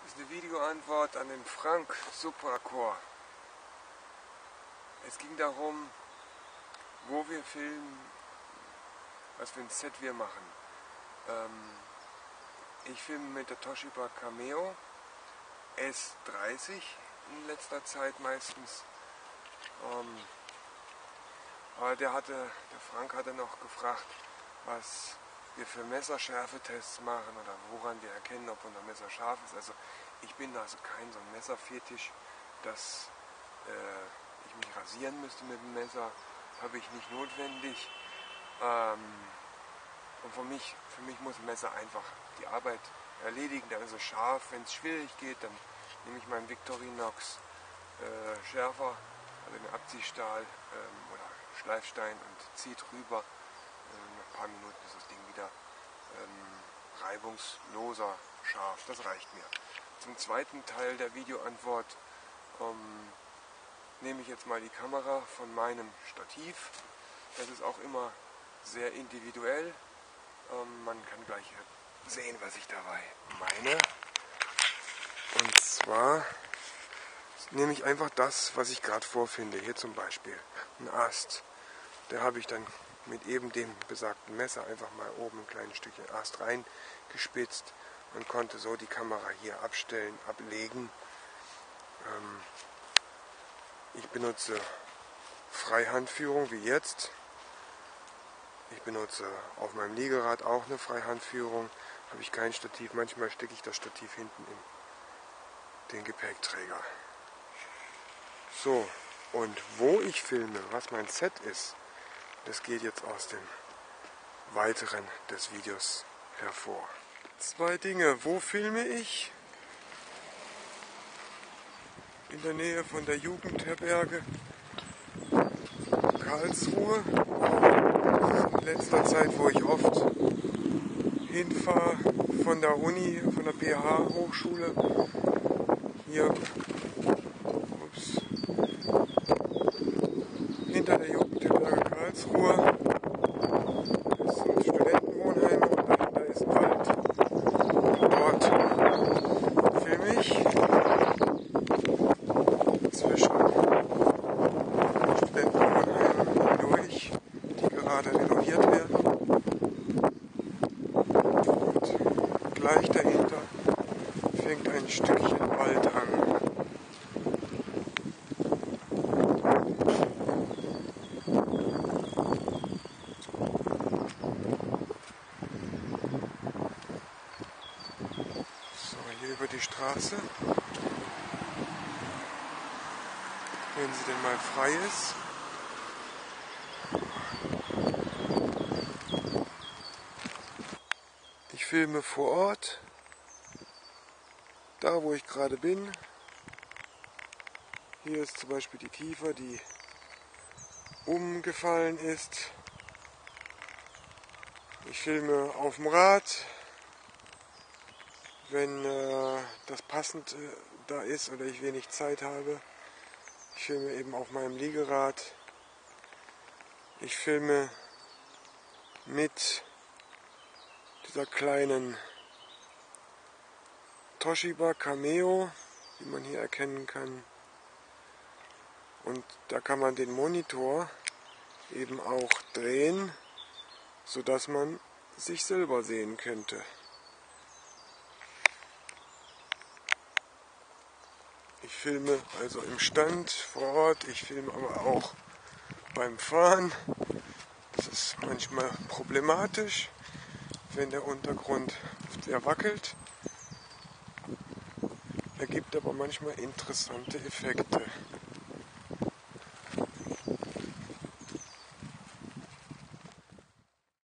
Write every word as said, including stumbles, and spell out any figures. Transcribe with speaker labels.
Speaker 1: Das ist eine Videoantwort an den Frank Supracore. Es ging darum, wo wir filmen, was für ein Set wir machen. Ähm, ich filme mit der Toshiba Cameo S dreißig in letzter Zeit meistens. Ähm, aber der, hatte, der Frank hatte noch gefragt, was wir für Messerschärfetests machen oder woran wir erkennen, ob unser Messer scharf ist. Also ich bin also kein so ein Messerfetisch, dass äh, ich mich rasieren müsste mit dem Messer, habe ich nicht notwendig. Ähm, und für mich, für mich muss ein Messer einfach die Arbeit erledigen, dann ist es scharf. Wenn es schwierig geht, dann nehme ich meinen Victorinox äh, Schärfer, also den Abziehstahl ähm, oder Schleifstein und ziehe drüber. Nach ein paar Minuten ist das Ding wieder ähm, reibungsloser scharf. Das reicht mir. Zum zweiten Teil der Videoantwort ähm, nehme ich jetzt mal die Kamera von meinem Stativ. Das ist auch immer sehr individuell. Ähm, man kann gleich sehen, was ich dabei meine. Und zwar nehme ich einfach das, was ich gerade vorfinde. Hier zum Beispiel ein Ast. Da habe ich dann mit eben dem besagten Messer einfach mal oben ein kleines Stückchen Ast reingespitzt und konnte so die Kamera hier abstellen, ablegen. Ähm, ich benutze Freihandführung wie jetzt. Ich benutze auf meinem Liegerad auch eine Freihandführung. Habe ich kein Stativ. Manchmal stecke ich das Stativ hinten in den Gepäckträger. So, und wo ich filme, was mein Set ist, das geht jetzt aus dem Weiteren des Videos hervor. Zwei Dinge. Wo filme ich? In der Nähe von der Jugendherberge Karlsruhe. In letzter Zeit, wo ich oft hinfahre von der Uni, von der P H-Hochschule. Hier ups, hinter der Jugendherberge Karlsruhe. Das sind Studentenwohnheime und dahinter ist ein Wald. Und dort filme ich zwischen Studentenwohnheimen durch, die gerade renoviert werden. Und gleich dahinter fängt ein Stückchen Wald an. Über die Straße, wenn sie denn mal frei ist. Ich filme vor Ort, da wo ich gerade bin. Hier ist zum Beispiel die Kiefer, die umgefallen ist. Ich filme auf dem Rad. Wenn äh, das passend äh, da ist oder ich wenig Zeit habe. Ich filme eben auf meinem Liegerad. Ich filme mit dieser kleinen Toshiba Cameo, wie man hier erkennen kann. Und da kann man den Monitor eben auch drehen, sodass man sich selber sehen könnte. Ich filme also im Stand vor Ort, ich filme aber auch beim Fahren. Das ist manchmal problematisch, wenn der Untergrund sehr wackelt. Ergibt aber manchmal interessante Effekte.